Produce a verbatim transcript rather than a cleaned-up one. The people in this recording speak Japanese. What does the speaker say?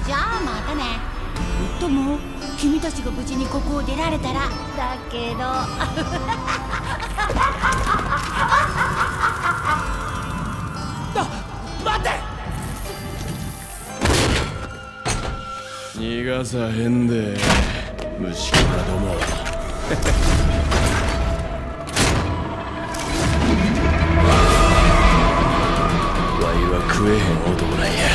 じゃあまたね。もっとも君たちが無事にここを出られたらだけどあ、待って。 逃がさへんで虫けらども。わいは食えへん男なんや。